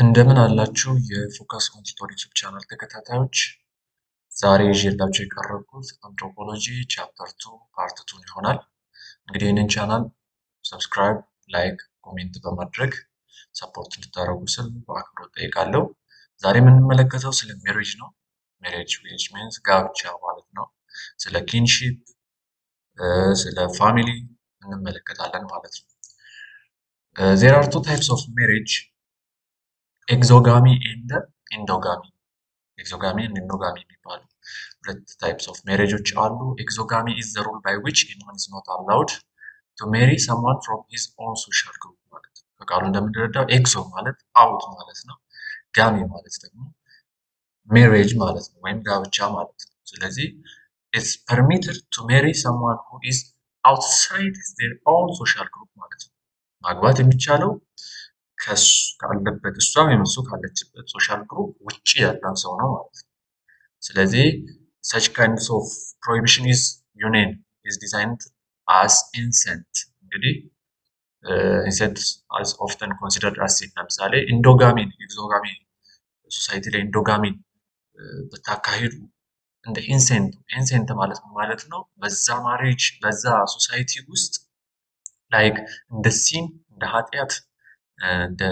እንደምን አላችሁ የፎከስ ኦን ቲዩቶር ዩቲዩብ ቻናል ተከታታዮች ዛሬ ይዤላችሁ የቀረብኩት አንትሮፖሎጂ ቻፕተር 2 ፓርት 2 ይሆናል። እንግዲህ ይህንን ቻናል ሰብስክራይብ፣ ላይክ፣ ኮሜንት በማድረግ ሰፖርት እንድታደርጉ ስል በአክብሮት ጠይቃለሁ። ዛሬ የምንመለከተው ስለ ሜሬጅ ነው። ሜሬጅ which means ጋብቻ ማለት ነው። ስለ ኪንሺፕ ስለ ፋሚሊ እንመለከታለን ማለት ነው። There are two types of marriage, exogamy and endogamy. Exogamy and endogamy የሚባሉ ሁለት types of marriageዎች አሉ። Exogamy is the rule by which anyone is not allowed to marry someone from his own social group ማለት ነው። ከቃሉ እንደምንረዳው ኤክሶ ማለት አውት ማለት ነው። ጋሚ ማለት ደግሞ marriage ማለት ነው ወይም ጋብቻ ማለት ነው። ስለዚህ it's permitted to marry someone who is outside their own social group ማለት ነው። ማግባት የሚቻለው ከሱ ካለበት እሷ ወይም እሱ ካለችበት ሶሻል ግሩፕ ውጪ ያለን ሰው ነው ማለት ነው። ስለዚህ such kinds of prohibition is designed as incent እንግዲህ incent is often considered as sin ለምሳሌ ኢንዶጋሚ ኤግዞጋሚ ሶሳይቲ ላይ ኢንዶጋሚ በታካሄዱ እንደ ኢንሴንት ማለት ነው በዛ ማሬጅ በዛ ሶሳይቲ ውስጥ ላይክ እንደ ሲን እንደ ኃጢያት እንደ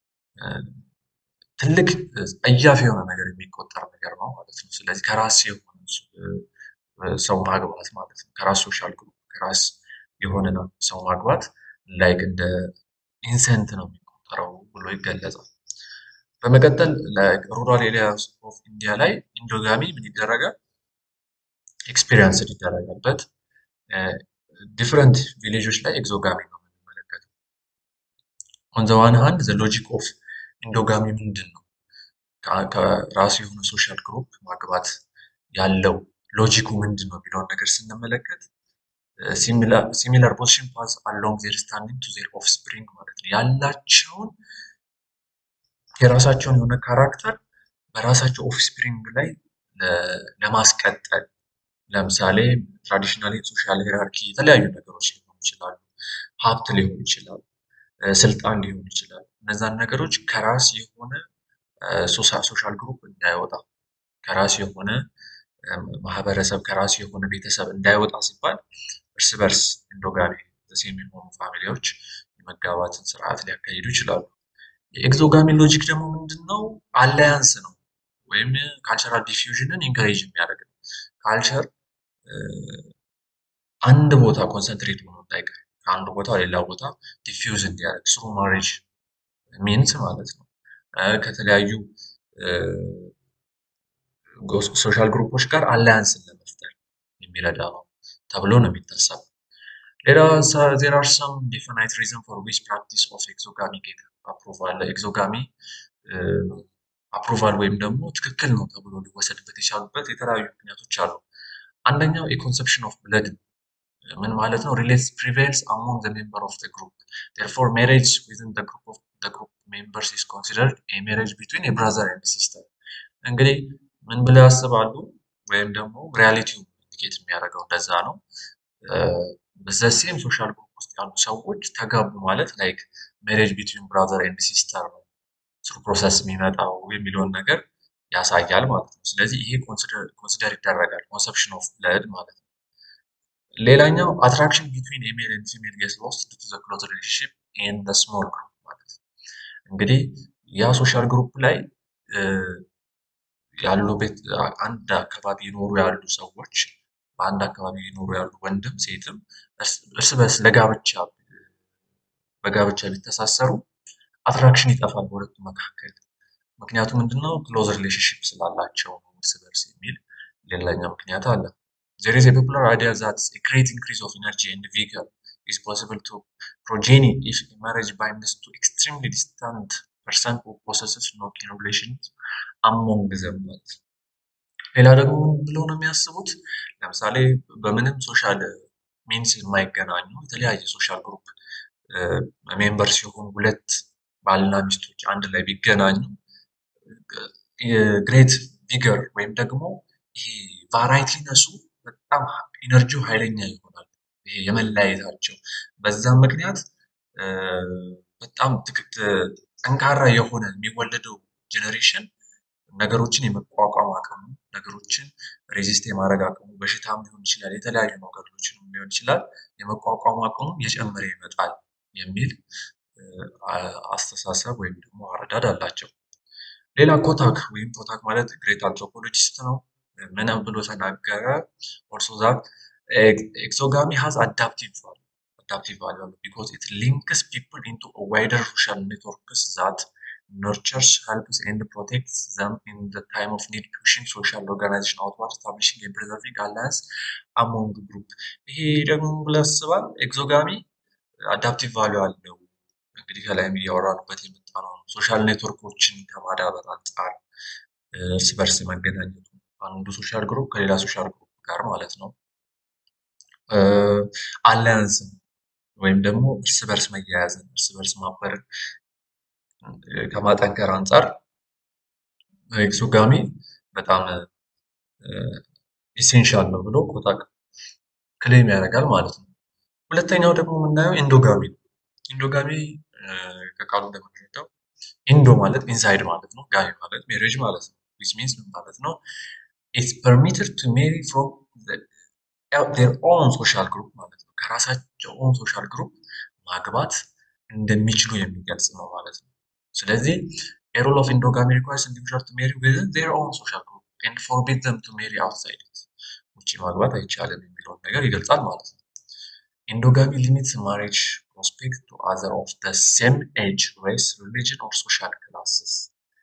ትልቅ አያፍ የሆነ ነገር የሚቆጠር ነገር ነው ማለት ነው። ስለዚህ ከራስ የሆነ ሰው ማግባት ማለት ነው ከራስ ሶሻል ግሩፕ ከራስ የሆነ ሰው ማግባት ላይክ እንደ ኢንሴንት ነው የሚቆጠረው ብሎ ይገለጻል። በመቀጠል ሩራል ኤሪያስ ኦፍ ኢንዲያ ላይ ኢንዶጋሚ ምን ይደረጋል ኤክስፒሪየንስ ይደረጋበት ዲፈረንት ቪሌጆች ላይ ኤግዞጋሚ ነው የምንመለከተው። on the one hand the logic of endogamy ምንድነው ከራስ የሆነ ሶሻል ግሩፕ ማግባት ያለው ሎጂኩ ምንድነው የሚለው ነገር ስንመለከት similar position pass along their standing to their offspring ማለት ነው ያላቸውን የራሳቸውን የሆነ ካራክተር በራሳቸው ኦፍስፕሪንግ ላይ ለማስቀጠል ለምሳሌ ትራዲሽናሊ ሶሻል ሂራርኪ የተለያዩ ነገሮች ሊሆኑ ይችላሉ ሀብት ሊሆን ይችላል ስልጣን ሊሆን ይችላል እነዛን ነገሮች ከራስ የሆነ ሶሻል ግሩፕ እንዳይወጣ ከራስ የሆነ ማህበረሰብ ከራስ የሆነ ቤተሰብ እንዳይወጣ ሲባል እርስ በርስ ኢንዶጋሚ የሚሆኑ ፋሚሊዎች የመጋባትን ስርዓት ሊያካሂዱ ይችላሉ። የኤግዞጋሚ ሎጂክ ደግሞ ምንድነው አላያንስ ነው ወይም ካልቸራል ዲፊውዥንን ኢንከሬጅ የሚያደርግ ነው። ካልቸር አንድ ቦታ ኮንሰንትሬት ሆኖ እንዳይቀር ከአንድ ቦታ ሌላ ቦታ ዲፊውዝ እንዲያደርግ ስሩ ማሬጅ ሚንስ ማለት ነው ከተለያዩ ሶሻል ግሩፖች ጋር አላያንስን ለመፍጠር የሚረዳ ነው ተብሎ ነው የሚታሰበው። there are some definite reason for which practice of exogamy get approval exogamy approval ወይም ደግሞ ትክክል ነው ተብሎ ሊወሰድበት የቻሉበት የተለያዩ ምክንያቶች አሉ። አንደኛው የኮንሰፕሽን ኦፍ ብለድ ምን ማለት ነው relates prevails among the member of the group therefore marriage within the group members is considered a marriage between a brother and a sister እንግዲህ ምን ብለው ያስባሉ ወይም ደግሞ ሪያሊቲው ኢንዲኬት የሚያደርገው እንደዛ ነው በዘሴም ሶሻል ግሩፕ ውስጥ ያሉ ሰዎች ተጋቡ ማለት ላይክ marriage between brother and sister ነው ስሩ ፕሮሰስ የሚመጣው የሚለውን ነገር ያሳያል ማለት ነው። ስለዚህ ይሄ ኮንሲደር ይደረጋል ኮንሰፕሽን ኦፍ ብለድ ማለት ነው። ሌላኛው attraction between a male and female gets lost due to the close relationship in the small group ማለት ነው። እንግዲህ ያ ሶሻል ግሩፕ ላይ ያሉ ቤት አንድ አካባቢ ይኖሩ ያሉ ሰዎች በአንድ አካባቢ ይኖሩ ያሉ ወንድም ሴትም እርስ በርስ በጋብቻ ቢተሳሰሩ አትራክሽን ይጠፋል በሁለቱ መካከል ምክንያቱም ምንድነው ክሎዝ ሪሌሽንሺፕ ስላላቸው እርስ በርስ የሚል ሌላኛው ምክንያት አለ። there is a popular idea that a great increase of energy and vigor is possible to progeny if a marriage binds to extremely distant person who possesses no kin relations among them ሌላ ደግሞ ብሎ ነው የሚያስቡት ለምሳሌ በምንም ሶሻል ሚንስ የማይገናኙ የተለያየ ሶሻል ግሩፕ ሜምበርስ የሆኑ ሁለት ባልና ሚስቶች አንድ ላይ ቢገናኙ ግሬት ቪገር ወይም ደግሞ ይሄ ቫራይቲ ነሱ በጣም ኢነርጂው ኃይለኛ ይሆናል ይሄ የመላየታቸው በዛም ምክንያት በጣም ጠንካራ የሆነ የሚወለደው ጄኔሬሽን ነገሮችን የመቋቋም አቅሙ ነገሮችን ሬዚስት የማድረግ አቅሙ በሽታም ሊሆን ይችላል የተለያዩ ነገሮችንም ሊሆን ይችላል የመቋቋም አቅሙ እየጨመረ ይመጣል የሚል አስተሳሰብ ወይም ደግሞ አረዳድ አላቸው። ሌላ ኮታክ ወይም ኮታክ ማለት ግሬት አንትሮፖሎጂስት ነው። ምንም ብሎ ተናገረ also that exogamy has adaptive value because it links people into a wider social networks that nurtures, helps and protects them in the time of need, pushing social organization outward, establishing and preserving alliance among the group. ይሄ ደግሞ ብለስባል ኤክሶጋሚ አዳፕቲቭ ቫልዩ አለው። እንግዲህ ከላይም እያወራንበት የመጣነው ሶሻል ኔትወርኮችን ከማዳበር አንጻር እርስ በርስ መገናኘቱ አንዱ ሶሻል ግሩፕ ከሌላ ሶሻል ግሩፕ ጋር ማለት ነው አላያንስ ወይም ደግሞ እርስ በርስ መያያዝን እርስ በርስ ማበርን ከማጠንከር አንጻር ኤክሶጋሚ በጣም ኢሴንሻል ነው ብሎ ኮታክ ክሌም ያደርጋል ማለት ነው። ሁለተኛው ደግሞ የምናየው ኢንዶጋሚ ኢንዶጋሚ ከቃሉ እንደምንረዳው ኢንዶ ማለት ኢንሳይድ ማለት ነው ጋሚ ማለት ሜሬጅ ማለት ነው which means ማለት ነው it's permitted to marry from their own social group ማለት ነው ከራሳቸው own social group ማግባት እንደሚችሉ የሚገልጽ ነው ማለት ነው። ስለዚህ a rule of endogamy requires individuals to marry within their own social group and forbid them to marry outside it ውጪ ማግባት አይቻልም የሚለውን ነገር ይገልጻል ማለት ነው። Endogamy limits marriage prospect to others of the same age, race, religion, or social classes.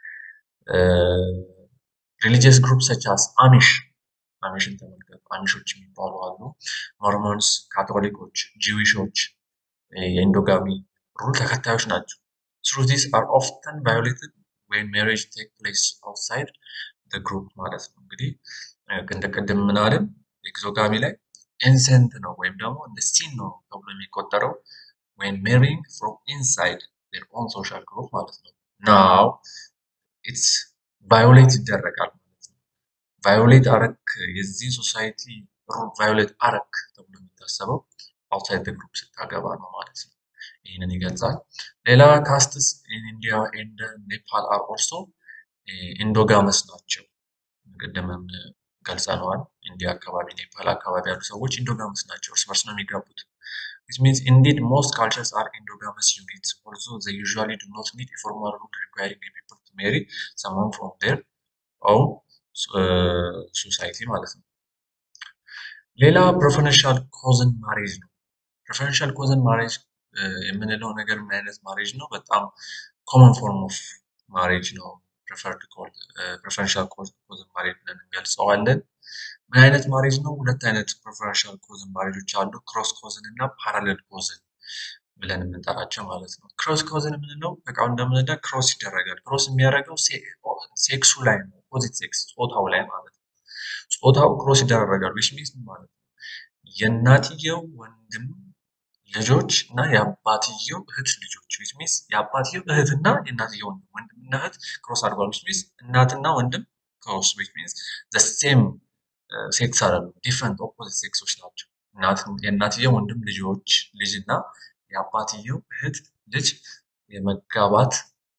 Religious groups such as Amish Amishዎች የሚባሉ አሉ Mormons, Catholics, Jewish የኢንዶጋሚ ሩል ተከታዮች ናቸው። So these are often violated when marriage takes place outside the group ማለት ነው። እንግዲህ እንደቀደም ምን አለን ኤክሶጋሚ ላይ ኢንሰንት ነው ወይም ደግሞ እንደ ሲን ነው ተብሎ የሚቆጠረው when marrying from inside their own social group ማለት ነው። now it's violate ይደረጋል ማለት ነው። violate አረክ የዚህ ሶሳይቲ ሩል violate አረክ ተብሎ የሚታሰበው outside the group ስታገባ ነው ማለት ነው። ይሄንን ይገልጻል። ሌላ ካስትስ in India and Nepal are also endogamous ናቸው። ቀደምም ገልጸናል። ኢንዲያ አካባቢ ኔፓል አካባቢ ያሉ ሰዎች ኢንዶጋመስ ናቸው እርስ በርስ ነው የሚጋቡት። Which means indeed most cultures are endogamous units although they usually do not need a formal rule requiring people to marry someone from their own society ማለት ነው። ሌላ preferential cousin marriage ነው። preferential cousin marriage የምንለው ነገር ምን አይነት ማሬጅ ነው? በጣም common form of marriage ነው። preferential cousin marriage ብለን እንገልጸዋለን። ምን አይነት ማሬጅ ነው? ሁለት አይነት preferential cousin marriageዎች አሉ cross cousin እና parallel cousin ብለን የምንጠራቸው ማለት ነው። cross cousin የምንለው በቃው እንደምንዳ cross ይደረጋል። cross የሚያደርገው ሴክሱ ላይ ነው opposite sex ጾታው ላይ ማለት ነው። ጾታው cross ይደረጋል which means ማለት ነው የእናትየው ወንድም ልጆች እና የአባትየው እህት ልጆች which means የአባትየው እህትና የእናትየው ወንድምና እህት cross አድርጓል which means እናትና ወንድም cross which means the same sex አይደለም different opposite sexዎች ናቸው። የእናትየው ወንድም ልጆች ልጅና የአባትየው እህት ልጅ የመጋባት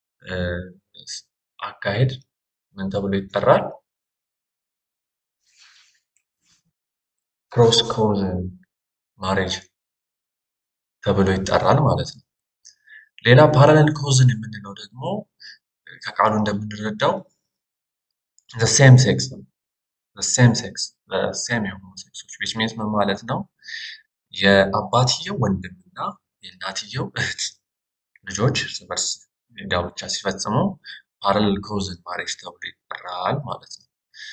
አካሄድ ምን ተብሎ ይጠራል? cross cousin marriage ተብሎ ይጠራል ማለት ነው። ሌላ parallel cousin የምንለው ደግሞ ከቃሉ እንደምንረዳው the same sex የሆኑ ሴክሶች which means ምን ማለት ነው የአባትየው ወንድምና የእናትየው እህት ልጆች እርስ በርስ ጋብቻ ሲፈጽሙ parallel cousin marriage ተብሎ ይጠራል ማለት ነው።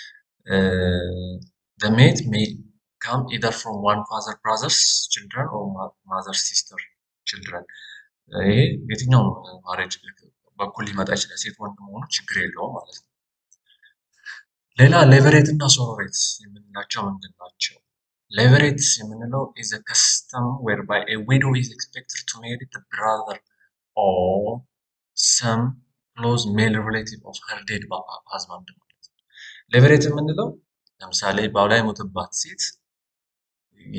the mate may come either from one father brothers children or mother sister children ይሄ የትኛው ማሬጅ በኩል ሊመጣ ይችላል ሴት ወንድ መሆኑ ችግር የለውም ማለት ነው። ሌላ ሌቨሬት እና ሶሮሬት የምንላቸው ምንድናቸው? ሌቨሬት የምንለው is a custom whereby a widow is expected to marry the brother or some close male relative of her dead husband ማለት ነው። ሌቨሬት የምንለው ለምሳሌ ባሏ የሞተባት ሴት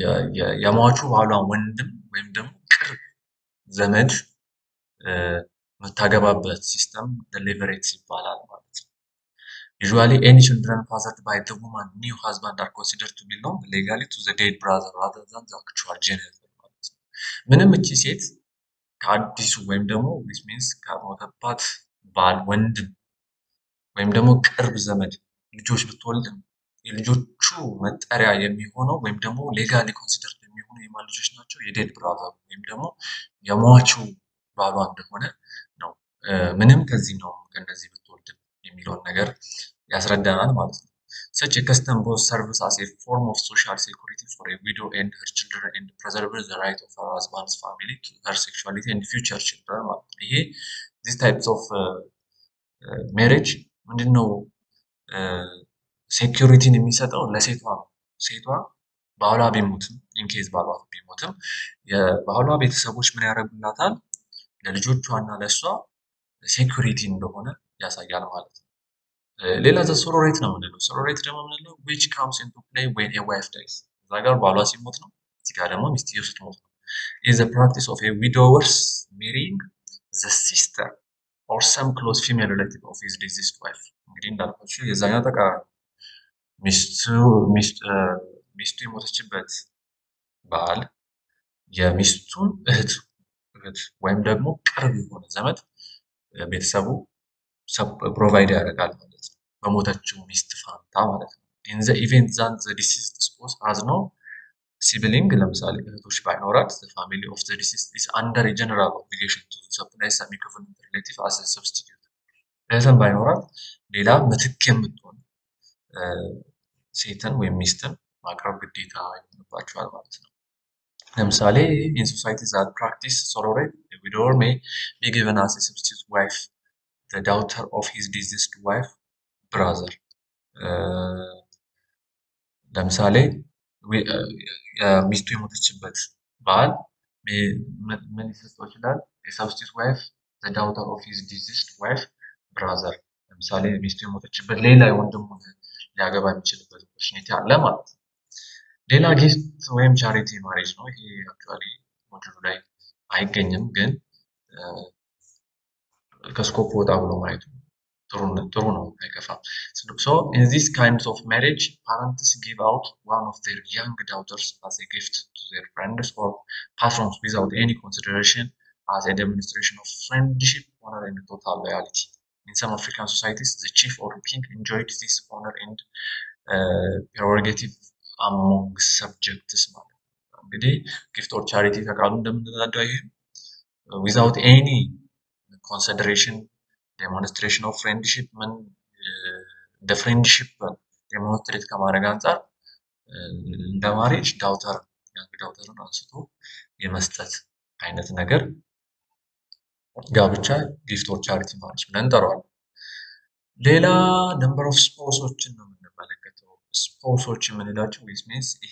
የሟቹ ባሏ ወንድም ወይም ደግሞ ቅርብ ዘመድ መታገባበት ሲስተም deliberate ይባላል ማለት ነው። Usually any children fathered by the woman new husband are considered to belong legally to the dead brother rather than the actual genital ማለት ነው። ምንም እቺ ሴት ከአዲሱ ወይም ደግሞ which means ከሞተባት ባል ወንድም ወይም ደግሞ ቅርብ ዘመድ ልጆች ብትወልድም የልጆቹ መጠሪያ የሚሆነው ወይም ደግሞ ሌጋሊ ኮንሲደርድ የሚሆነው የማን ልጆች ናቸው? የዴድ ብራዘር ወይም ደግሞ የሟቹ ባሏ እንደሆነ ነው። ምንም ከዚህ ነው ከነዚህ ብትወልድ የሚለውን ነገር ያስረዳናል ማለት ነው። Such a custom both serves as a form of social security for a widow and her children and preserves the right of her husband's family to her sexuality and future children ማለት ነው። ይሄ these types of marriage ምንድነው ሴኩሪቲን የሚሰጠው ለሴቷ ነው። ሴቷ ባሏ ቢሞትም ኢንኬዝ ባሏ ቢሞትም የባሏ ቤተሰቦች ምን ያደርጉላታል? ለልጆቿና ለሷ ሴኩሪቲ እንደሆነ ያሳያል ማለት ነው። ሌላ ዘሶሮሬት ነው የምንለው። ሶሮሬት ደግሞ የምንለው which comes into play when a wife dies እዛ ጋር ባሏ ሲሞት ነው። እዚህ ጋር ደግሞ ሚስትየው ስትሞት ነው። is the practice of a widower's marrying the sister or some close female relative of his deceased wife እንግዲህ እንዳልኳችሁ የዛኛው ተቃራኒ ሚስቱ የሞተችበት ባል የሚስቱን እህት ወይም ደግሞ ቅርብ የሆነ ዘመድ ቤተሰቡ ፕሮቫይድ ያደርጋል ማለት ነው። በሞተችው ሚስት ፋንታ ማለት ነው። in the event that the deceased spouse has no sibling ለምሳሌ እህቶች ባይኖራት the family of the deceased is under a general obligation to supply some equivalent relative as a substitute እህትን ባይኖራት ሌላ ምትክ የምትሆን ሴትን ወይም ሚስትን ማቅረብ ግዴታ ይሆንባቸዋል ማለት ነው። ለምሳሌ in societies that practice sororate a widower may be given as a substitute wife the daughter of his deceased wife brother ለምሳሌ ሚስቱ የሞተችበት ባል ምን ሊሰጠው ይችላል? a substitute wife the daughter of his deceased wife brother ለምሳሌ ሚስቱ የሞተችበት ሌላ የወንድሙ ሊያገባ የሚችልበት ኦፖርቹኒቲ አለ ማለት ነው። ሌላ ጊፍት ወይም ቻሪቲ ማሬጅ ነው። ይሄ አክቹአሊ ሞጁሉ ላይ አይገኝም ግን ከስኮፕ ወጣ ብሎ ማየቱ ጥሩ ነው አይከፋም። So in these kinds of marriage parents give out one of their young daughters as a gift to their friends or patrons without any consideration as a demonstration of friendship, honor and total loyalty. In some African societies the chief or king enjoyed this honor and prerogative among subjects ማለት ነው። እንግዲህ gift or charity ከቃሉ እንደምንረዳው ይሄ without any consideration demonstration of friendship ምን the friendship demonstrate ከማድረግ አንፃር እንደ ማሬጅ ዳውተርን አንስቶ የመስጠት አይነት ነገር ጋብቻ gift or charity ማሬጅ ብለን እንጠራዋለን። ሌላ number of spouseዎችን ነው የምንመለከተው። ስፖውሶች የምንላቸው which means ይሄ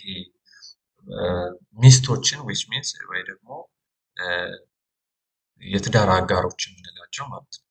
ሚስቶችን which means ወይ ደግሞ የትዳር አጋሮች የምንላቸው ማለት ነው።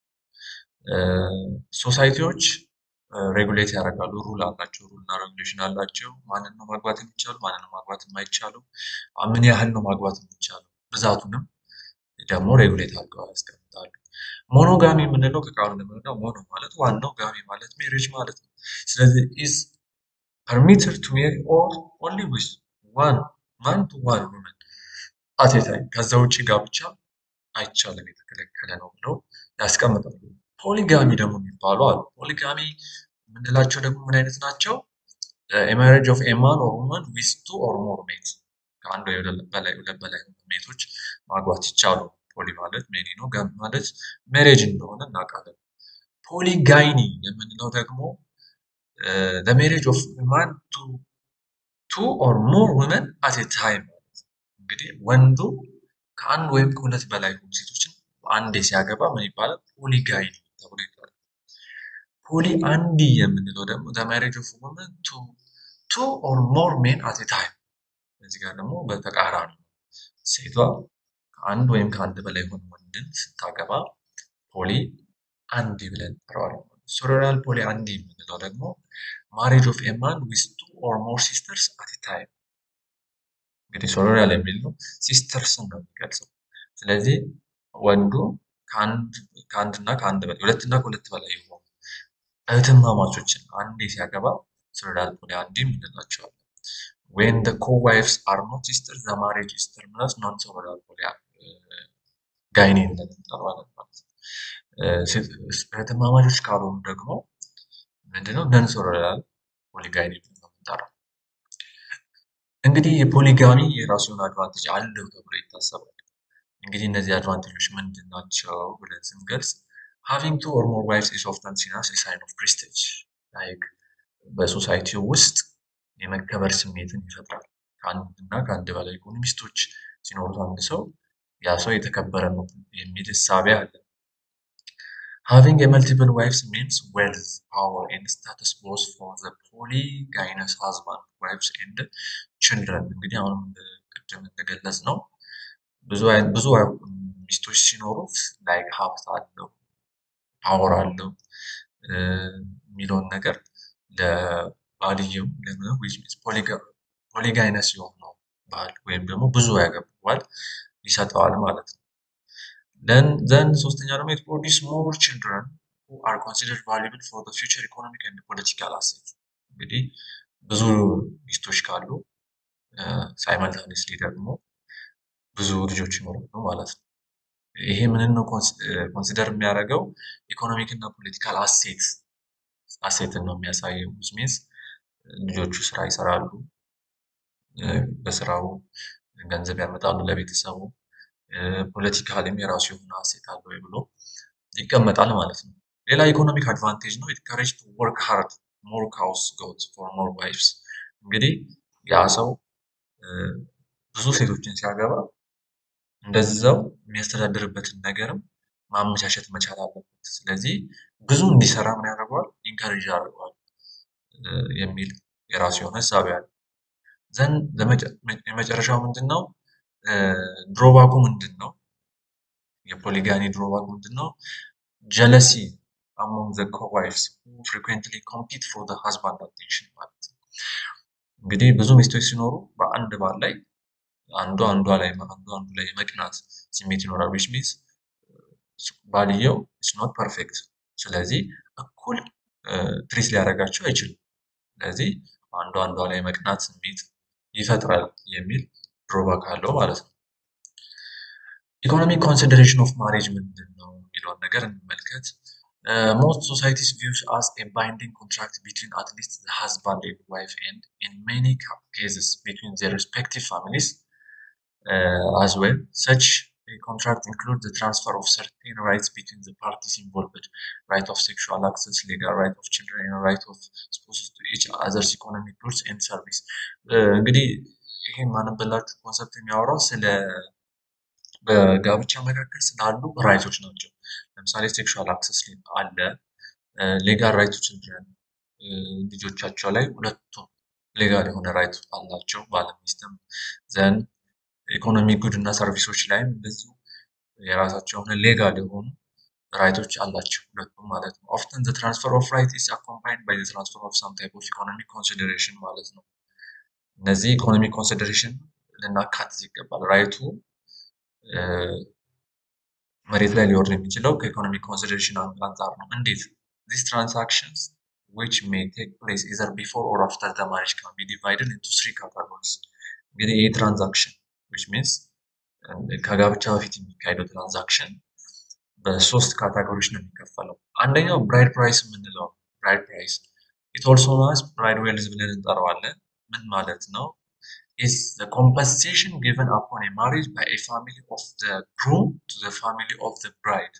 ሶሳይቲዎች ሬጉሌት ያደርጋሉ። ሩል አላቸው። ሩልና ሬጉሌሽን አላቸው። ማንን ነው ማግባት የሚቻለው ማንን ነው ማግባት የማይቻለው ምን ያህል ነው ማግባት የሚቻለው ብዛቱንም ደግሞ ሬጉሌት አድርገው ያስቀምጣሉ። ሞኖጋሚ የምንለው ከቃሉ እንደምንለው ሞኖ ማለት ዋናው ጋሚ ማለት ሜሬጅ ማለት ነው። ስለዚህ is permitted to marry or only with one man to one woman at a time ከዛ ውጪ ጋብቻ አይቻልም የተከለከለ ነው ብለው ያስቀምጣሉ። ፖሊጋሚ ደግሞ የሚባሉ አሉ። ፖሊጋሚ የምንላቸው ደግሞ ምን አይነት ናቸው? a marriage of a man or woman with two or more mates ከአንድ ወይ ሁለት በላይ ሜቶች ማግባት ይቻላል። ፖሊ ማለት ሜኒ ነው። ጋሚ ማለት ሜሬጅ እንደሆነ እናውቃለን። ፖሊጋይኒ የምንለው ደግሞ the marriage of a man to two or more women at a time እንግዲህ ወንዱ ከአንድ ወይም ከሁለት በላይ ሴቶችን አንዴ ሲያገባ ምን ይባላል? ፖሊጋይኒ ተብሎ ይጠራል። ፖሊ አንዲ የምንለው ደግሞ the marriage of a woman to two or more men at a time እዚህ ጋር ደግሞ በተቃራኒ ሴቷ ከአንድ ወይም ከአንድ በላይ ሆነ ወንድን ስታገባ ፖሊ አንዲ ብለን እንጠራዋለን። ሶሮራል ፖሊ አንዲ የምንለው ደግሞ marriage of a man with two or more sisters at a time እንግዲህ ሶሮራል የሚለው ሲስተርስ ነው የሚገልጸው። ስለዚህ ወንዱ ከአንድና ከአንድ በላይ ሁለትና ከሁለት በላይ የሆኑ እህትማማቾችን አንዴ ሲያገባ serial polyandry እንላቸዋለን። when the co-wives are not sisters the marriage is terminus non serial polygyny እንላለን ማለት ነው። እህትማማቾች ካልሆኑ ደግሞ ምንድነው non serial polygyny እንላለን። እንግዲህ የፖሊጋሚ የራሱ የሆነ አድቫንቴጅ አለው ተብሎ ይታሰባል። እንግዲህ እነዚህ አድቫንቴጆች ምንድናቸው ብለን ስንገልጽ having two or more wives is often seen as a sign of prestige like በሶሳይቲው ውስጥ የመከበር ስሜትን ይፈጥራል። ከአንድና ከአንድ በላይ የሆኑ ሚስቶች ሲኖሩት አንድ ሰው ያ ሰው የተከበረ ነው የሚል እሳቤ አለ። having a multiple wives means wealth, power and status both for the polygynous husband, wives and children. እንግዲህ አሁን ቅድም እንደገለጽ ነው ብዙ ሚስቶች ሲኖሩት ላይክ ሀብት አለው ፓወር አለው የሚለውን ነገር ለባልየው ለምን which means polygynous የሆነው ባል ወይም ደግሞ ብዙ ያገባዋል ይሰጠዋል ማለት ነው። then ሶስተኛ ደግሞ it produces more children who are considered valuable for the future economic and political assets. እንግዲህ ብዙ ሚስቶች ካሉ simultaneously ደግሞ ብዙ ልጆች ይኖራሉ ማለት ነው። ይሄ ምንን ነው ኮንሲደር የሚያደርገው ኢኮኖሚክ እና ፖለቲካል አሴትን ነው የሚያሳየው which means ልጆቹ ስራ ይሰራሉ በስራው ገንዘብ ያመጣሉ ለቤተሰቡ ፖለቲካሊም የራሱ የሆነ አሴት አለው ብሎ ይቀመጣል ማለት ነው። ሌላ ኢኮኖሚክ አድቫንቴጅ ነው it encourages to work hard more cows goats for more wives። እንግዲህ ያ ሰው ብዙ ሴቶችን ሲያገባ እንደዛው የሚያስተዳድርበትን ነገርም ማመቻቸት መቻል አለበት። ስለዚህ ብዙ እንዲሰራ ምን ያደርገዋል ኢንካሬጅ ያደርገዋል የሚል የራሱ የሆነ ሐሳብ ያለው ዘን የመጨረሻው ምንድነው ድሮባኩ ምንድነው የፖሊጋኒ ድሮባኩ ምንድነው jealousy among the co-wives who frequently compete for the husband attention ማለት ነው። እንግዲህ ብዙ ሚስቶች ሲኖሩ በአንድ ባል ላይ አንዱ ላይ መቅናት ስሜት ይኖራል which means ባልየው is not perfect ስለዚህ እኩል ትሪት ሊያደርጋቸው አይችልም። ስለዚህ አንዱ ላይ መቅናት ስሜት ይፈጥራል የሚል ድሮባክ አለው ማለት ነው። ኢኮኖሚክ ኮንሲደሬሽን ኦፍ ማሬጅ ምንድነው የሚለውን ነገር እንመልከት። most societies view as a binding contract between at least the husband and wife and in many cases between their respective families as well. Such a contract includes the transfer of certain rights between the parties involved, right of sexual access, legal right of children, and right of spouses to each other's economic goods and service. እንግዲህ ይሄን ማነበላችሁ ኮንሰፕት የሚያወራው ስለ በጋብቻ መካከል ስላሉ ራይቶች ናቸው። ለምሳሌ ሴክሹዋል አክሰስ አለ ሌጋል ራይት ቱ ችልድረን ልጆቻቸው ላይ ሁለቱም ሌጋል የሆነ ራይት አላቸው ባልና ሚስትም ዘን ኢኮኖሚክ ጉድ እና ሰርቪሶች ላይም እንደዚሁ የራሳቸው የሆነ ሌጋል የሆኑ ራይቶች አላቸው ሁለቱም ማለት ነው። often the transfer of right is accompanied by the transfer of some type of economic consideration ማለት ነው። እነዚህ ኢኮኖሚክ ኮንሲደሬሽን ልናካትት ይገባል። ራይቱ መሬት ላይ ሊወርድ የሚችለው ከኢኮኖሚክ ኮንሲደሬሽን አንፃር ነው። እንዴት these transactions which may take place either before or after the marriage can be divided into three categories. እንግዲህ ይህ ትራንዛክሽን which means ከጋብቻ በፊት የሚካሄደው ትራንዛክሽን በሶስት ካቴጎሪዎች ነው የሚከፈለው። አንደኛው ብራይድ ፕራይስ የምንለው ብራይድ ፕራይስ it also known as bride wealth ብለን እንጠራዋለን። ምን ማለት ነው? is the compensation given upon a marriage by a family of the groom to the family of the bride.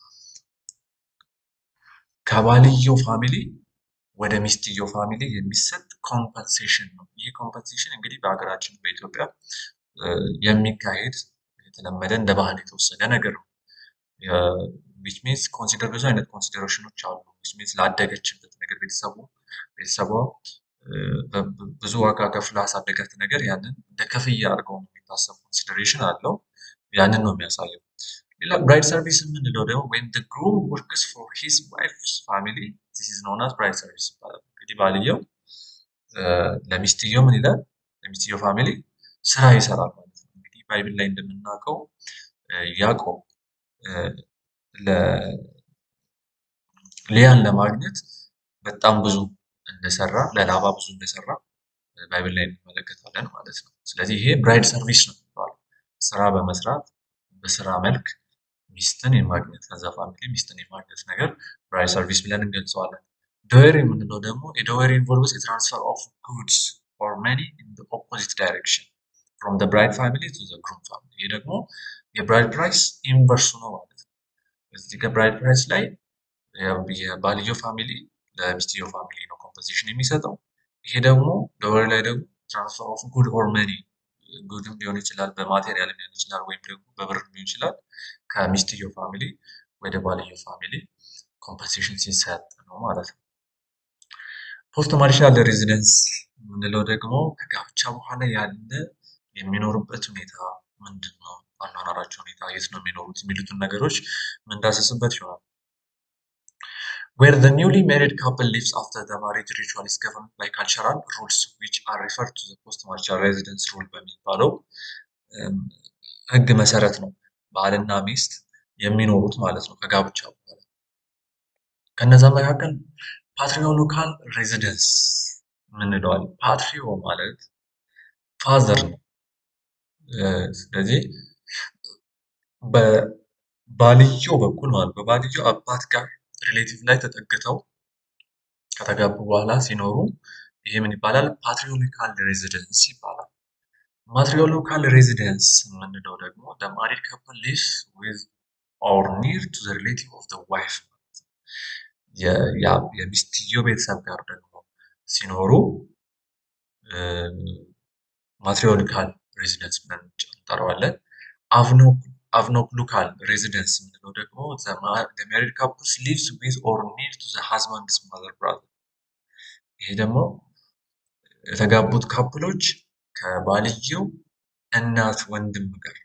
ከባልየው ፋሚሊ ወደ ሚስትየው ፋሚሊ የሚሰጥ ኮምፐንሴሽን ነው። ይህ ኮምፐንሴሽን እንግዲህ በአገራችን በኢትዮጵያ የሚካሄድ የተለመደ እንደ ባህል የተወሰደ ነገር ነው። which means consider ብዙ አይነት ኮንሲደሬሽኖች አሉ which means ላደገችበት ነገር ቤተሰቧ ብዙ ዋጋ ከፍላ ያሳደጋት ነገር ያንን እንደ ከፍያ አድርገው የሚታሰብ ኮንሲደሬሽን አለው ያንን ነው የሚያሳየው። ሌላ ብራይድ ሰርቪስ የምንለው ደግሞ when the groom works for his wife's family this is known as bride service ይባላል። እንግዲህ ባልየው ለሚስትየው ምን ይላል ለሚስትየው ፋሚሊ ስራ ይሰራል ማለት ነው። እንግዲህ ባይብል ላይ እንደምናውቀው ያዕቆብ ሊያን ለማግኘት በጣም ብዙ እንደሰራ ለላባ ብዙ እንደሰራ ባይብል ላይ እንመለከታለን ማለት ነው። ስለዚህ ይሄ ብራይድ ሰርቪስ ነው የሚባለው። ስራ በመስራት በስራ መልክ ሚስትን የማግኘት ከዛ ፋሚሊ ሚስትን የማግኘት ነገር ብራይድ ሰርቪስ ብለን እንገልጸዋለን። ዶዌሪ የምንለው ደግሞ የዶዌሪ ኢንቮልቭስ የትራንስፈር ኦፍ ጉድስ ኦር መኒ ኢን ዘ ኦፖዚት ዳይሬክሽን ፍሮም ዘ ብራይድ ፋሚሊ ቱ ዘ ግሩም ፋሚሊ። ይሄ ደግሞ የብራይድ ፕራይስ ኢንቨርሱ ነው ማለት ነው። እዚህ ከብራይድ ፕራይስ ላይ የባልየው ፋሚሊ ለሚስትየው ፋሚሊ ነው ኮምፖዚሽን የሚሰጠው። ይሄ ደግሞ ዶዌሪ ላይ ደግሞ ትራንስፈር ኦፍ ጉድ ኦር መኒ ጉድም ሊሆን ይችላል በማቴሪያል ሊሆን ይችላል ወይም ደግሞ በብር ሊሆን ይችላል ከሚስትየው ፋሚሊ ወደ ባልየው ፋሚሊ ኮምፐንሴሽን ሲሰጥ ነው ማለት ነው። ፖስት ማሪሻል ሬዚደንስ የምንለው ደግሞ ከጋብቻ በኋላ ያለ የሚኖሩበት ሁኔታ ምንድነው፣ አኗኗራቸው ሁኔታ የት ነው የሚኖሩት የሚሉትን ነገሮች ምንዳሰስበት ይሆናል። Where the newly married couple lives after the marriage ritual is governed by cultural rules which are referred to the post-marital residence rule በሚባለው ህግ መሰረት ነው ባልና ሚስት የሚኖሩት ማለት ነው ከጋብቻ በኋላ። ከነዛ መካከል ፓትሪዮሎካል ሬዚደንስ ምንለዋል። ፓትሪዮ ማለት ፋዘር ነው። ስለዚህ በባልየው በኩል ማለት በባልየው አባት ጋር ሪሌቲቭ ላይ ተጠግተው ከተጋቡ በኋላ ሲኖሩ ይሄ ምን ይባላል? ፓትሪዮሎካል ሬዚደንስ ይባላል። ማትሪዮሎካል ሬዚደንስ የምንለው ደግሞ the married couple lives with or near to the relative of the wife የሚስትየው ቤተሰብ ጋር ደግሞ ሲኖሩ ማትሪዮሎካል ሬዚደንስ ብለን እንጠራዋለን። አቭኖሎካል ሬዚደንስ የምንለው ደግሞ the married couples lives with or near to the husband's mother brother። ይሄ ደግሞ የተጋቡት ካፕሎች ከባልየው እናት ወንድም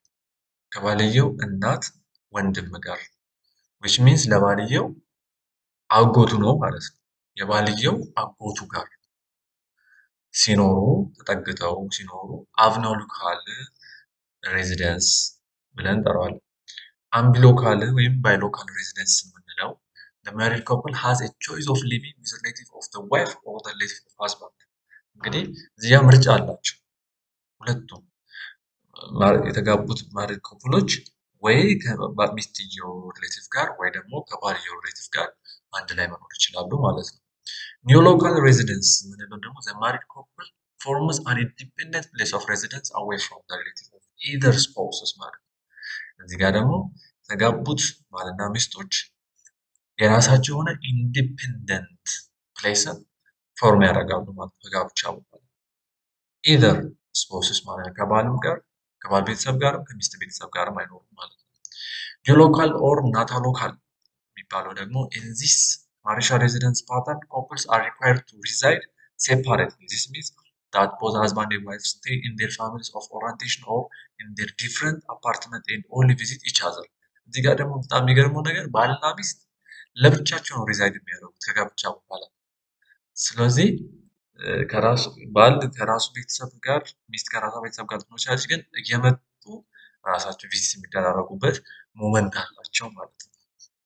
ጋር which means ለባልየው አጎቱ ነው ማለት ነው። የባልየው አጎቱ ጋር ሲኖሩ ተጠግተው ሲኖሩ አቭኖሎካል ሬዚደንስ ብለን እንጠራዋለን። አምቢሎካል ወይም ባይሎካል ሬዚደንስ የምንለው the married couple has a choice of living with the relative of the wife or the relative of husband። እንግዲህ እዚያ ምርጫ አላቸው ሁለቱም የተጋቡት ማሪድ ካፕሎች ወይ ከሚስትየው ሪሌቲቭ ጋር ወይ ደግሞ ከባልየው ሪሌቲቭ ጋር አንድ ላይ መኖር ይችላሉ ማለት ነው። ኒዮሎካል ሬዚደንስ የምንለው ደግሞ the married couple forms an independent place of residence away from the relative of either spouses ማለት ነው። እዚህ ጋር ደግሞ የተጋቡት ባልና ሚስቶች የራሳቸው የሆነ ኢንዲፔንደንት ፕሌስን ፎርም ያደርጋሉ ማለት ነው ከጋብቻ በኋላ either spouses ማለት ነው። ከባል ቤተሰብ ጋር ከሚስት ቤተሰብ ጋር አይኖሩም ማለት ነው። ጂኦሎካል ኦር ናታሎካል የሚባለው ደግሞ in this marital residence pattern couples are required to reside separately. This means that both husband and wife stay in their families of orientation or in their different apartment and only visit each other። እዚህ ጋር ደግሞ በጣም የሚገርመው ነገር ባልና ሚስት ለብቻቸው ነው ሪዛይድ የሚያደርጉት ከጋብቻ በኋላ። ስለዚህ ባል ከራሱ ቤተሰብ ጋር ሚስት ከራሷ ቤተሰብ ጋር ትኖራለች፣ ግን እየመጡ ራሳቸው ቪዚት የሚደራረጉበት ሞመንት አላቸው ማለት ነው።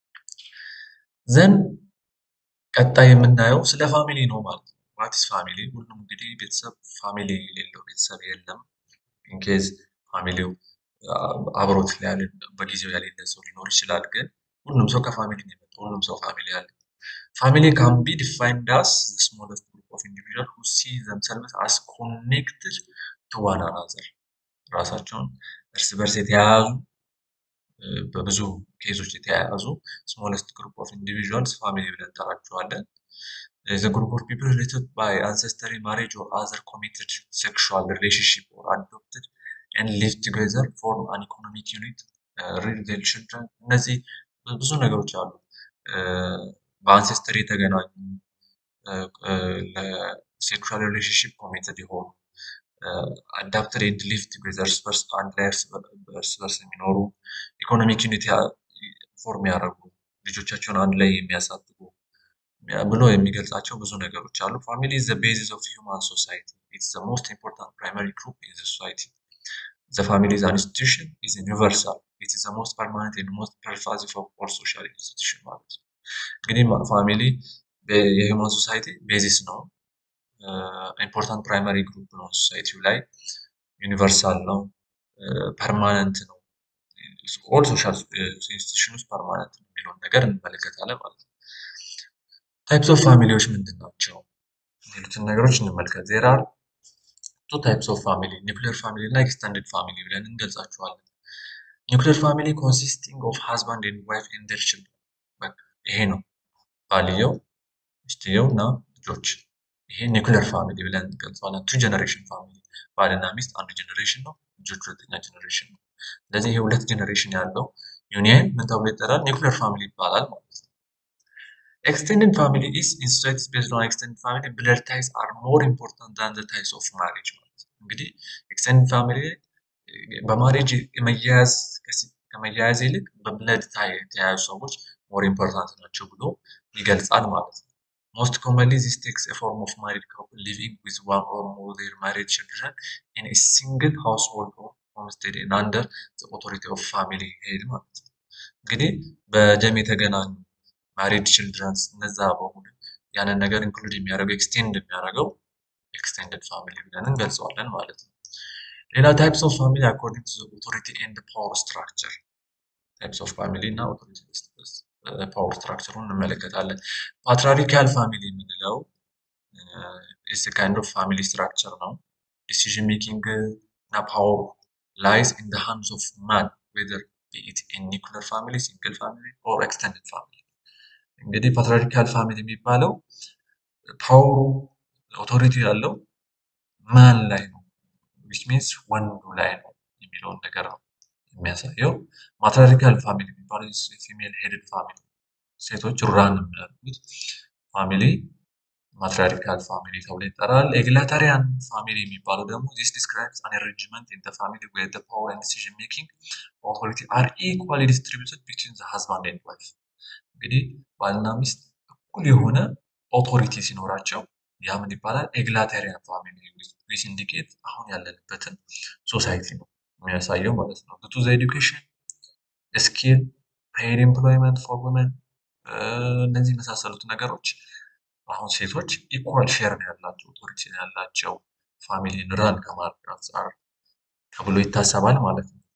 ዘን ቀጣይ የምናየው ስለ ፋሚሊ ነው ማለት ነው። ዋትስ ፋሚሊ? ሁሉም እንግዲህ ቤተሰብ ፋሚሊ የሌለው ቤተሰብ የለም። ኢንኬዝ ፋሚሊው አብሮት ያለ በጊዜው ያሌለ ሰው ሊኖር ይችላል፣ ግን ሁሉም ሰው ከፋሚሊ ነው የመጣው። ሁሉም ሰው ፋሚሊ አለ። Family can be defined as the smallest group of individuals who see themselves as connected to one another። ራሳቸውን እርስ በርስ የተያያዙ በብዙ ኬዞች የተያያዙ smallest group of individuals family ብለን እንጠራቸዋለን። The group of people related by ancestry, marriage or other committed sexual relationship or adopted and live together form an economic unit, rear their children። እነዚህ ብዙ ነገሮች አሉ። በአንሴስተሪ የተገናኙ ለሴክሹዋል ሪሌሽንሺፕ ኮሚትድ የሆኑ አዳፕትድ ኤንድ ሊቭ ቱጌዘር አንድ ላይ እርስ በርስ የሚኖሩ ኢኮኖሚክ ዩኒቲ ፎርም ያደረጉ ልጆቻቸውን አንድ ላይ የሚያሳድጉ ብሎ የሚገልጻቸው ብዙ ነገሮች አሉ። ፋሚሊ is the basis of human society. It's the most important primary group in the society. The family is an institution is universal. It is the most permanent and most pervasive of all social institutions ማለት ነው። እንግዲህ ፋሚሊ የሂውማን ሶሳይቲ ቤዚስ ነው። ኢምፖርታንት ፕራይመሪ ግሩፕ ነው ሶሳይቲው ላይ ዩኒቨርሳል ነው ፐርማነንት ነው ኦል ሶሻል ኢንስቲትዩሽንስ ፐርማነንት ነው የሚለውን ነገር እንመለከታለን ማለት ነው። ታይፕስ ኦፍ ፋሚሊዎች ምንድን ናቸው የሚሉትን ነገሮች እንመልከት። there are two types of family, nuclear family እና extended family ብለን እንገልጻቸዋለን። nuclear family consisting of husband and wife and their children በቃ ይሄ ነው ባልየው ሚስትየው እና ልጆች ይሄ nuclear family ብለን እንገልጻለን። two generation family ባልና ሚስት አንድ ጀነሬሽን ነው ልጆች ሁለተኛ ጀነሬሽን ነው። ስለዚህ ይሄ ሁለት ጀነሬሽን ያለው ዩኒየን ምን ተብሎ ይጠራል nuclear family ይባላል ማለት ነው። Extended family is in societies based on extended family blood ties are more important than the ties of marriage ማለት ነው። እንግዲህ extended family በማሬጅ ከመያያዝ ይልቅ በብለድ ታይ የተያያዙ ሰዎች more important ናቸው ብሎ ይገልጻል ማለት ነው። Most commonly this takes a form of married couple living with one or more their married children in a single household or homestead and under the authority of family head ማለት ነው። እንግዲህ በደም የተገናኙ married children እነዛ በሙሉ ያንን ነገር ኢንክሉድ የሚያደርገው ኤክስቴንድ የሚያደርገው extended family ብለን እንገልጸዋለን ማለት ነው። ሌላ types of family according to the authority and the power structure types of family እና authority power structure እንመለከታለን። patriarchal family የምንለው is a kind of family structure ነው። decision making እና power lies in the hands of man whether be it a nuclear family, single family or extended family እንግዲህ patriarchal family የሚባለው ፓወሩ ኦቶሪቲ ያለው ማን ላይ ነው which means ወንዱ ላይ ነው የሚለውን ነገር ነው የሚያሳየው። matriarchal family የሚባለው female headed family ሴቶች ራን የሚያደርጉት ፋሚሊ matriarchal family ተብሎ ይጠራል። egalitarian family የሚባለው ደግሞ this describes an arrangement in the family where the power and decision making authority are equally distributed between the husband and wife እንግዲህ ባልና ሚስት እኩል የሆነ ኦቶሪቲ ሲኖራቸው ያ ምን ይባላል egalitarian family which indicate አሁን ያለንበትን ሶሳይቲ ነው የሚያሳየው ማለት ነው። to the education skill paid employment for women እነዚህ መሳሰሉት ነገሮች አሁን ሴቶች ኢኳል ሼር ያላቸው ኦቶሪቲ ያላቸው ፋሚሊን ራን ከማድረግ አንፃር ተብሎ ይታሰባል ማለት ነው።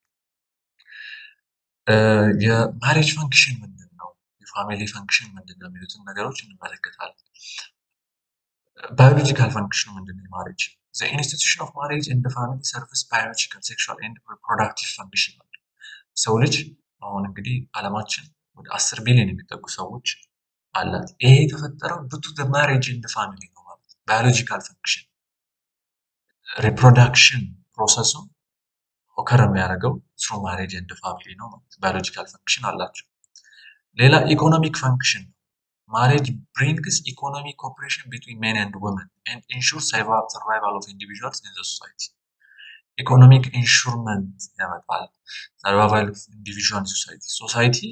የማሬጅ ፈንክሽን family function ምንድነው የሚሉትን ነገሮች እንመለከታለን። biological function ምንድነው marriage the institution of marriage and the family serves biological sexual and reproductive function ሰው ልጅ አሁን እንግዲህ ዓለማችን ወደ 10 ቢሊዮን የሚጠጉ ሰዎች አላት። ይሄ የተፈጠረው due to the marriage and the family ነው ማለት ነው። biological function reproduction process ኦከር የሚያደርገው through marriage and the family ነው ማለት biological function አላቸው። ሌላ ኢኮኖሚክ ፈንክሽን marriage brings economic cooperation between men and women and ensures survival of individuals in the society. Economic ensurement ያመጣል survival of individual in society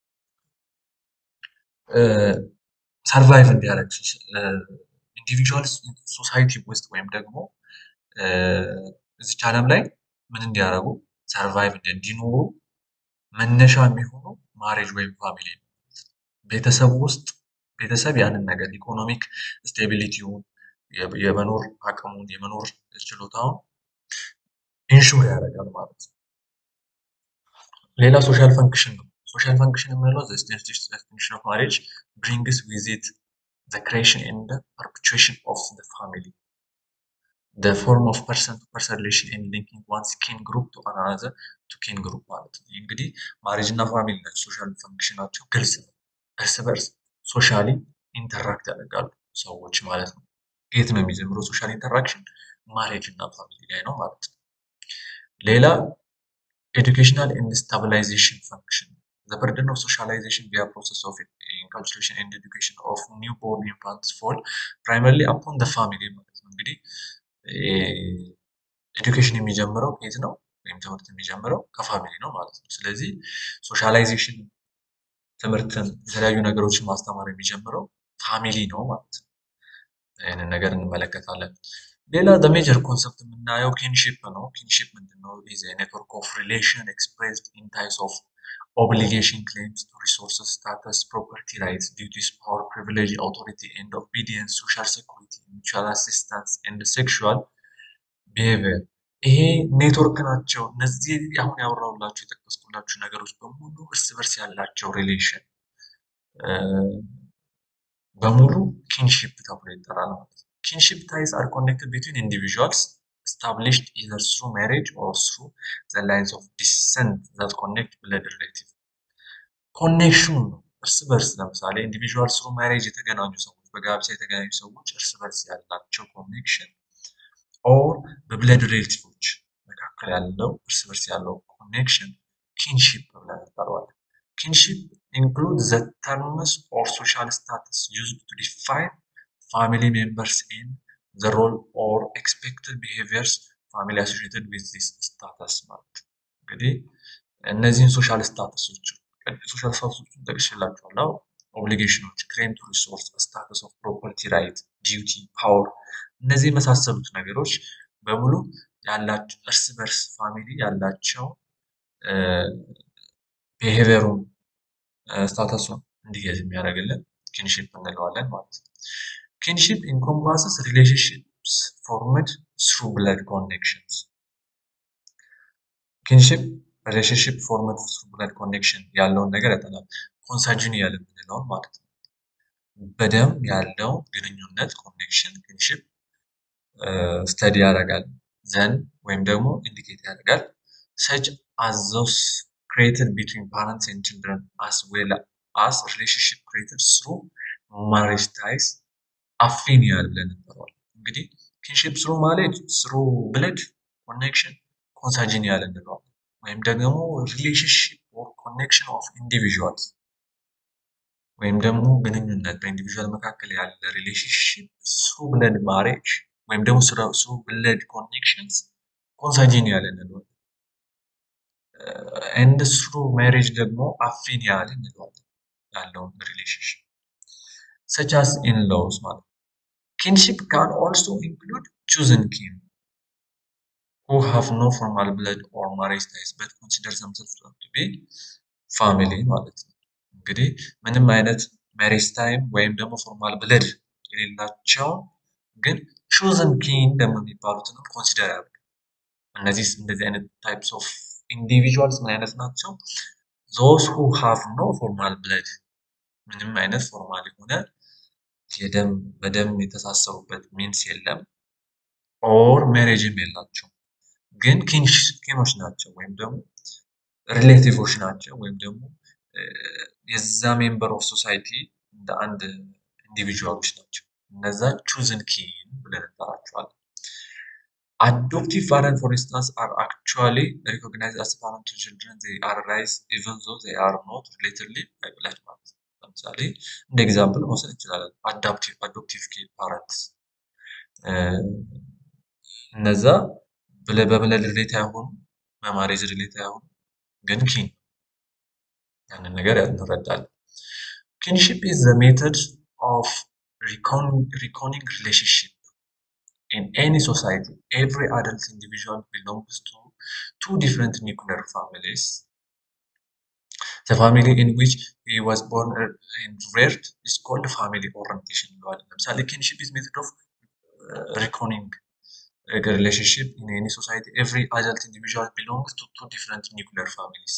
survive እንዲያደርግ individuals society ውስጥ ወይም ደግሞ እዚህ ዓለም ላይ ምን እንዲያደርጉ survive እንዲኖሩ መነሻ የሚሆነው ማሬጅ ወይም ፋሚሊ ቤተሰብ ውስጥ ቤተሰብ ያንን ነገር ኢኮኖሚክ ስቴቢሊቲውን የመኖር አቅሙን የመኖር ችሎታውን ኢንሹር ያደርጋል ማለት ነው። ሌላ ሶሻል ፈንክሽን ነው። ሶሻል ፈንክሽን የምንለው the institution of marriage brings with it the creation and the perpetuation of the family the form of person to person relation and linking one's kin group to another to kin group ማለት ነው። እንግዲህ ማሬጅ እና ፋሚሊ ናቸው ሶሻል ፈንክሽናቸው ግልጽ ነው። እርስ በርስ ሶሻሊ ኢንተራክት ያደርጋሉ ሰዎች ማለት ነው። የት ነው የሚጀምረው ሶሻል ኢንተራክሽን ማሬጅ እና ፋሚሊ ላይ ነው ማለት ነው። ሌላ educational and stabilization function the burden of socialization via process of inculcation and education of newborn infants fall primarily upon the family ማለት ነው። እንግዲህ ኤዱኬሽን የሚጀምረው ከየት ነው ወይም ትምህርት የሚጀምረው ከፋሚሊ ነው ማለት ነው። ስለዚህ ሶሻላይዜሽን ትምህርትን የተለያዩ ነገሮችን ማስተማር የሚጀምረው ፋሚሊ ነው ማለት ነው። ይሄንን ነገር እንመለከታለን። ሌላ the major concept የምናየው kinship ነው kinship ምንድነው is a network of relation expressed in types of obligation claims to resources status property rights duties power privilege authority and obedience social security mutual assistance and sexual behavior ይሄ ኔትወርክ ናቸው እነዚህ አሁን ያወራውላችሁ የተከስኩላችሁ ነገሮች በሙሉ እርስ በርስ ያላቸው ሪሌሽን በሙሉ kinship ተብሎ ይጠራል ማለት ነው kinship ties are connected between individuals established either through marriage or through the lines of descent that connect blood relative connection እርስ በርስ ለምሳሌ individuals through marriage የተገናኙ ሰዎች በጋብቻ የተገናኙ ሰዎች እርስ በርስ ያላቸው connection or በብለድ ሪሌቲቮች መካከል ያለው እርስ በርስ ያለው connection kinship ብለን እንጠራዋለን kinship includes the terms or social status used to define family members and the role or expected behaviors family associated with this status ማለት እንግዲህ እነዚህን ሶሻል ስታተሶች ጠቅሼላችኋለሁ obligations claim to resource status of property right duty power እነዚህ መሳሰሉት ነገሮች በሙሉ ያላቸው እርስ በርስ ፋሚሊ ያላቸው behavior ስታተሱን እንዲያዝ የሚያደርግልን kinship እንለዋለን ማለት ነው kinship encompasses relationships formed through blood connections kinship relationship formed through blood connection ያለውን ነገር ያጠናል consanguineal የምንለው ማለት ነው በደም ያለው ግንኙነት connection kinship study ያደርጋል then ወይም ደግሞ indicate ያደርጋል such as those created between parents and children as well as relationship created through marriage ties affinial ብለን እንጠራዋለን እንግዲህ kinship through marriage through blood connection consanguineal እንለዋለን ወይም ደግሞ relationship or connection of individuals ወይም ደግሞ ግንኙነት በኢንዲቪጁዋል መካከል ያለ relationship through blood marriage ወይም ደግሞ through blood connections consanguineal እንለዋለን and through marriage ደግሞ affinial እንለዋለን ያለውን relationship such as in-laws ማለት kinship can also include chosen kin who have no formal blood or marriage ties but consider themselves to be family ማለት ነው እንግዲህ ምንም አይነት marriage time ወይም ደግሞ formal blood የሌላቸው ግን chosen kin ደግሞ የሚባሉትን consider ያደርጋል እንደዚህ አይነት types of individuals ምን አይነት ናቸው those who have no formal blood ምንም አይነት formal የሆነ በደም የተሳሰሩበት means የለም or marriage የላቸው ግን ኪኖች ናቸው ወይም ደግሞ ሪሌቲቮች ናቸው ወይም ደግሞ የዛ ሜምበር ኦፍ ሶሳይቲ እንደ አንድ ኢንዲቪጁዋሎች ናቸው እነዛ chosen kin ብለን እንጠራቸዋለን adoptive parents for instance are actually recognized as parents to children they are raised even though they are not relatively by blood ለምሳሌ እንደ ኤግዛምፕል መውሰድ እንችላለን adoptive parents እነዛ በብለድ ሪሌት አይሆኑ በማሬጅ ሪሌት አይሆኑ ግን ኪን ያንን ነገር እንረዳለን kinship is the method of reckoning relationship in any society every adult individual belongs to two different nuclear families the family in which he was born and reared is called family orientation ለምሳሌ kinship is method of reckoning a relationship in any society every adult individual belongs to two different nuclear families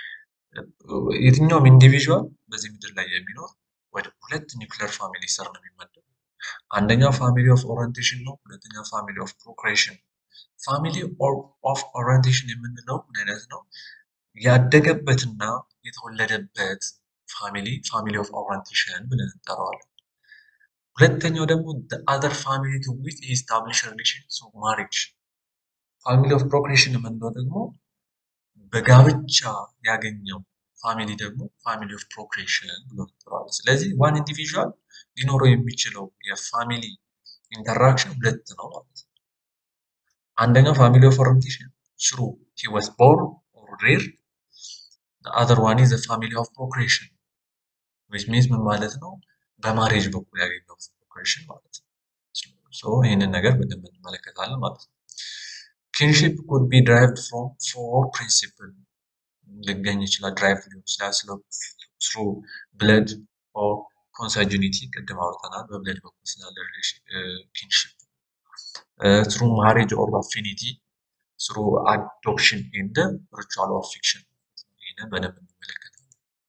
የትኛውም ኢንዲቪጁዋል በዚህ ምድር ላይ የሚኖር ወደ ሁለት ኒውክሊየር ፋሚሊ ስር ነው የሚመደበው አንደኛው ፋሚሊ ኦፍ ኦሪየንቴሽን ነው ሁለተኛው ፋሚሊ ኦፍ ፕሮክሬሽን ፋሚሊ ኦፍ ኦሪየንቴሽን የምንለው ምን አይነት ነው ያደገበትና የተወለደበት ፋሚሊ ኦፍ ኦሪየንቴሽን ብለን እንጠራዋለን ሁለተኛው ደግሞ the other family to which he established relations of marriage family of procreation የምንለው ደግሞ በጋብቻ ያገኘው ፋሚሊ ደግሞ family of procreation ብሎ እንጠራዋለን ስለዚህ one individual ሊኖረው የሚችለው የፋሚሊ ኢንተራክሽን ሁለት ነው ማለት ነው አንደኛው family of orientation through he was born or reared the other one is the family of procreation which means ምን ማለት ነው በማሬጅ በኩል ያገኘው procreation ማለት ነው ሶ ይሄንን ነገር በደንብ እንመለከታለን ማለት ነው kinship could be derived from four principles ሊገኝ ይችላል derived ሊሆን ይችላል through blood or consanguinity ቅድም አውርተናል በብለድ በኩል ስላለ kinship through marriage or affinity through adoption and ritual or fiction ይሄንን በደንብ እንመለከታለን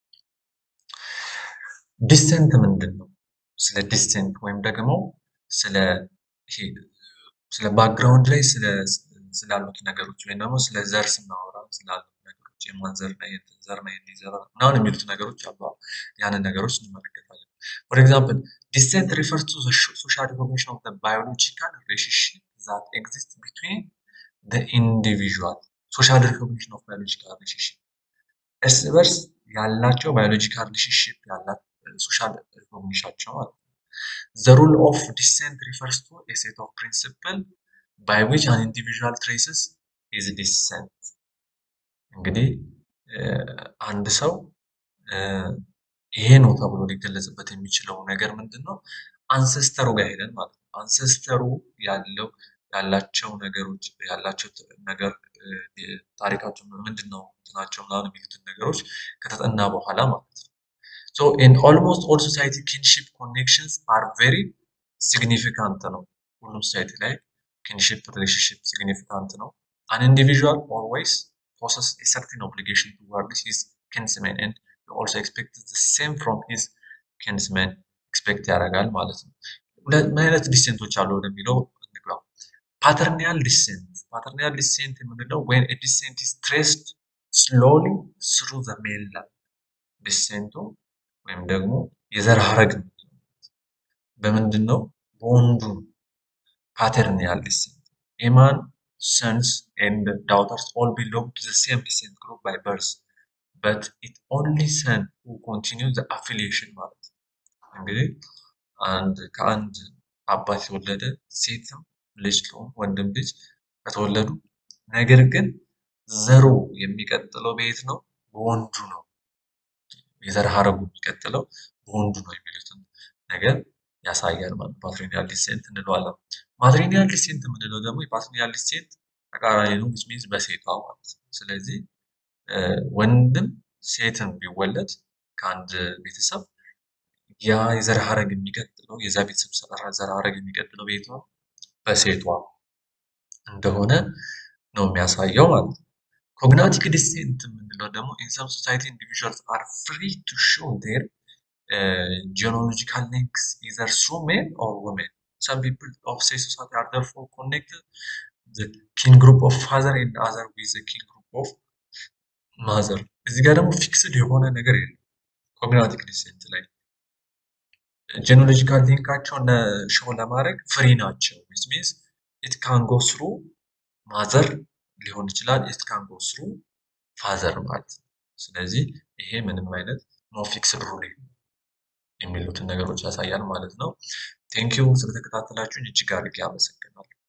descent ምንድነው ስለ descent ወይም ደግሞ ስለ ባክግራውንድ ላይ ስላሉት ነገሮች ወይም ደግሞ ስለ ዘር ስናወራ ስላሉት ነገሮች የማንዘር ላይ ዘር ላይ እንዲዘራ ምናምን የሚሉት ነገሮች አባ ያን ነገሮች እንመለከታለን for example descent refers to the social recognition of the biological relationship that exists between the individual social recognition of biological relationship እርስ በርስ ያላቸው biological relationship ያላቸው social recognition ማለት the rule of descent refers to a set of principles by which an individual traces his descent እንግዲህ አንድ ሰው ይሄ ነው ተብሎ ሊገለጽበት የሚችለው ነገር ምንድነው አንሰስተሩ ጋር ሄደን ማለት ነው አንሰስተሩ ያላቸው ነገሮች ያላቸው ነገር ታሪካቸው ምንድነው እንትናቸው ምናምን የሚሉት ነገሮች ከተጠና በኋላ ማለት ነው so in almost all society kinship connections are very significant ነው ሁሉም society ላይ kinship relationship significant ነው an individual always possesses a certain obligation towards his kinsmen and he also expects the same from his kinsmen expect ያደርጋል ማለት ነው ምን አይነት ዲሴንቶች አሉ ወደሚለው እንግባ paternal descent የምንለው when a descent is traced slowly through the male line descent ወይም ደግሞ የዘር ሐረግ በምንድነው በወንዱ paternal descent a man sons and daughters all belong to the same descent group by birth but it only son who continues the affiliation ማለት እንግዲህ ከአንድ አባት የተወለደ ሴትም ልጅ ነው ወንድም ልጅ ከተወለዱ ነገር ግን ዘሩ የሚቀጥለው ቤት ነው በወንዱ ነው የዘር ሐረጉ የሚቀጥለው በወንዱ ነው የሚሉትን ነገር ያሳያል ማለት patrilineal descent እንለዋለን matrilineal descent የምንለው ደግሞ የpatrilineal descent ተቃራኒ ነው which means በሴቷ ማለት ስለዚህ ወንድም ሴትም ቢወለድ ከአንድ ቤተሰብ ያ የዘር ሐረግ የሚቀጥለው የዛ ቤተሰብ ዘር ሐረግ የሚቀጥለው ቤቷ በሴቷ እንደሆነ ነው የሚያሳየው ማለት cognitive descent የምንለው ደግሞ in some society individuals are free to show their genealogical links either through men or women some people of say society are therefore connected the kin group of father and other with the kin group of mother እዚህ ጋር ደግሞ ፊክስድ የሆነ ነገር የለም cognitive descent ላይ genealogical ሊንካቸውን ሾው ለማድረግ ፍሪ ናቸው which means it can go through mother ሊሆን ይችላል it can go through father ማለት ስለዚህ ይሄ ምንም አይነት no fixed rule የሚሉትን ነገሮች ያሳያል ማለት ነው thank you ስለተከታተላችሁኝ እጅግ አድርጌ አመሰግናለሁ